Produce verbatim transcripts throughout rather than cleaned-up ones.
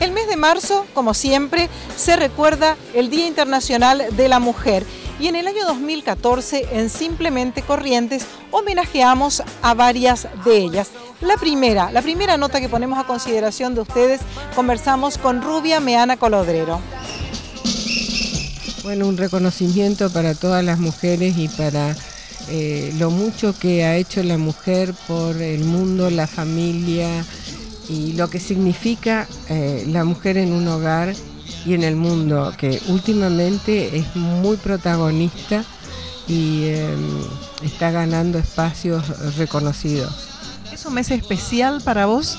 El mes de marzo, como siempre, se recuerda el Día Internacional de la Mujer. Y en el año dos mil catorce, en Simplemente Corrientes, homenajeamos a varias de ellas. La primera, la primera nota que ponemos a consideración de ustedes, conversamos con Rubia Meana Colodrero. Bueno, un reconocimiento para todas las mujeres y para eh, lo mucho que ha hecho la mujer por el mundo, la familia y lo que significa eh, la mujer en un hogar y en el mundo, que últimamente es muy protagonista y eh, está ganando espacios reconocidos. ¿Es un mes especial para vos?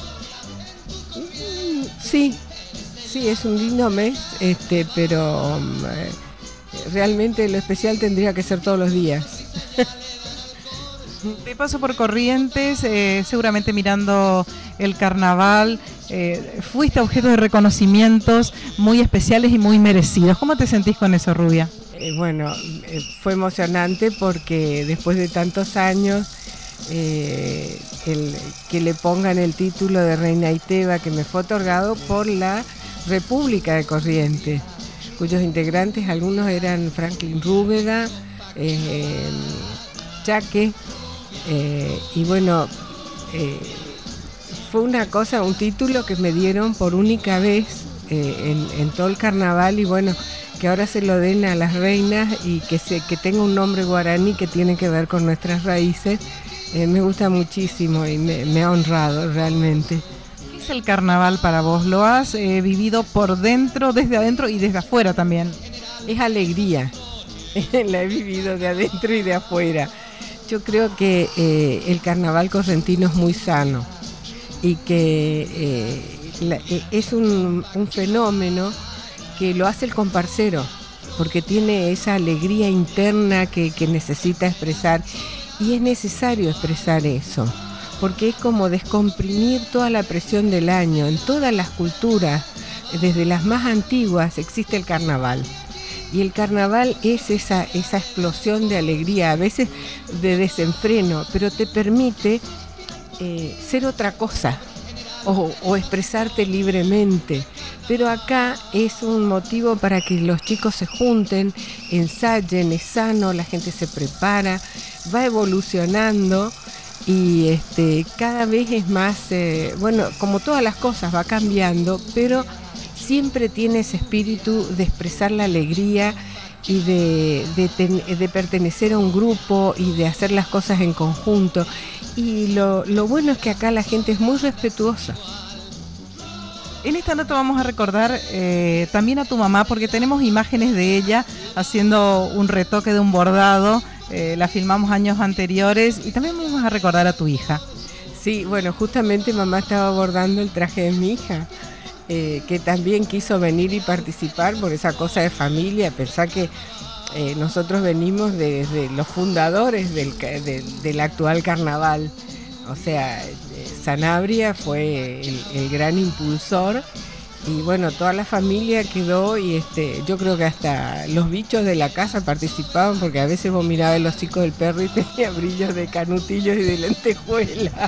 Sí, sí, es un lindo mes, este, pero eh, realmente lo especial tendría que ser todos los días. De paso por Corrientes, eh, seguramente mirando el carnaval, eh, fuiste objeto de reconocimientos muy especiales y muy merecidos. ¿Cómo te sentís con eso, Rubia? Eh, bueno, eh, fue emocionante porque después de tantos años, eh, el, que le pongan el título de Reina Iteva, que me fue otorgado por la República de Corrientes, cuyos integrantes algunos eran Franklin Rúbeda, eh, Chaque, eh, y bueno, eh, fue una cosa, un título que me dieron por única vez eh, en, en todo el carnaval, y bueno, que ahora se lo den a las reinas y que, se, que tenga un nombre guaraní que tiene que ver con nuestras raíces, eh, me gusta muchísimo y me, me ha honrado realmente. ¿Qué es el carnaval para vos? ¿Lo has eh, vivido por dentro, desde adentro y desde afuera también? Es alegría, la he vivido de adentro y de afuera. Yo creo que eh, el carnaval correntino es muy sano y que eh, la, eh, es un, un fenómeno que lo hace el comparsero, porque tiene esa alegría interna que, que necesita expresar, y es necesario expresar eso, porque es como descomprimir toda la presión del año. En todas las culturas, desde las más antiguas, existe el carnaval. Y el carnaval es esa, esa explosión de alegría, a veces de desenfreno, pero te permite eh, ser otra cosa o, o expresarte libremente. Pero acá es un motivo para que los chicos se junten, ensayen, es sano, la gente se prepara, va evolucionando y este, cada vez es más, eh, bueno, como todas las cosas va cambiando, pero siempre tiene ese espíritu de expresar la alegría y de, de, ten, de pertenecer a un grupo y de hacer las cosas en conjunto. Y lo, lo bueno es que acá la gente es muy respetuosa. En esta nota vamos a recordar eh, también a tu mamá, porque tenemos imágenes de ella haciendo un retoque de un bordado, eh, la filmamos años anteriores, y también vamos a recordar a tu hija. Sí, bueno, justamente mamá estaba bordando el traje de mi hija. Eh, que también quiso venir y participar por esa cosa de familia. Pensá que eh, nosotros venimos desde de los fundadores del, de, del actual carnaval, o sea, eh, Sanabria fue el, el gran impulsor, y bueno, toda la familia quedó, y este, yo creo que hasta los bichos de la casa participaban, porque a veces vos mirabas el hocico del perro y tenía brillos de canutillos y de lentejuelas.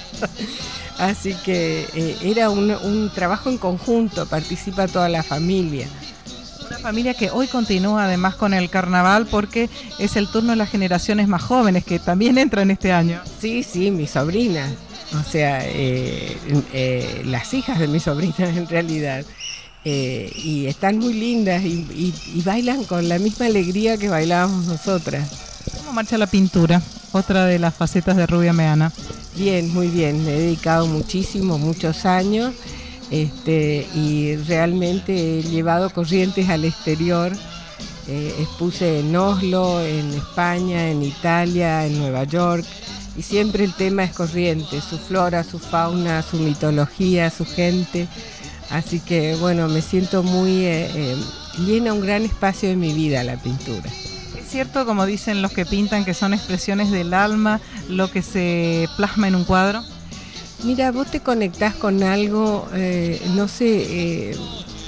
Así que eh, era un, un trabajo en conjunto, participa toda la familia. Una familia que hoy continúa además con el carnaval, porque es el turno de las generaciones más jóvenes que también entran este año. Sí, sí, mis sobrinas, o sea, eh, eh, las hijas de mis sobrinas en realidad. Eh, y están muy lindas y, y, y bailan con la misma alegría que bailábamos nosotras. ¿Cómo marcha la pintura? Otra de las facetas de Rubia Meana. Bien, muy bien, me he dedicado muchísimo, muchos años, este, y realmente he llevado Corrientes al exterior. Eh, expuse en Oslo, en España, en Italia, en Nueva York, y siempre el tema es Corrientes, su flora, su fauna, su mitología, su gente. Así que bueno, me siento muy, eh, eh, llena un gran espacio de mi vida la pintura. ¿Es cierto, como dicen los que pintan, que son expresiones del alma lo que se plasma en un cuadro? Mira, vos te conectás con algo, eh, no sé, eh,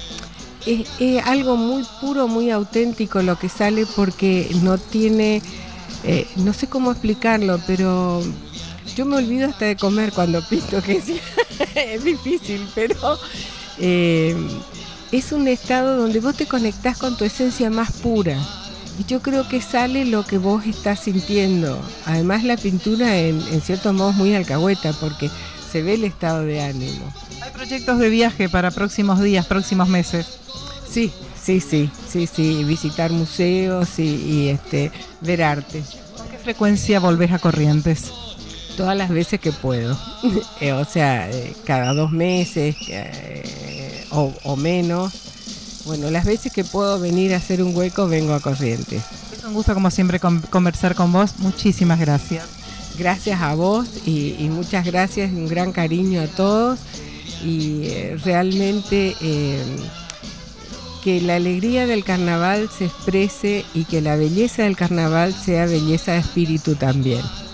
es, es algo muy puro, muy auténtico lo que sale, porque no tiene, eh, no sé cómo explicarlo, pero yo me olvido hasta de comer cuando pinto, que es, es difícil, pero eh, es un estado donde vos te conectás con tu esencia más pura. Y yo creo que sale lo que vos estás sintiendo. Además la pintura en, en cierto modo es muy alcahueta porque se ve el estado de ánimo. ¿Hay proyectos de viaje para próximos días, próximos meses? Sí, sí, sí, sí, sí, visitar museos y, y este, ver arte. ¿Con qué frecuencia volvés a Corrientes? Todas las veces que puedo. eh, o sea, eh, cada dos meses eh, o, o menos. Bueno, las veces que puedo venir a hacer un hueco, vengo a Corrientes. Es un gusto, como siempre, con, conversar con vos. Muchísimas gracias. Gracias a vos y, y muchas gracias, un gran cariño a todos. Y eh, realmente eh, que la alegría del carnaval se exprese y que la belleza del carnaval sea belleza de espíritu también.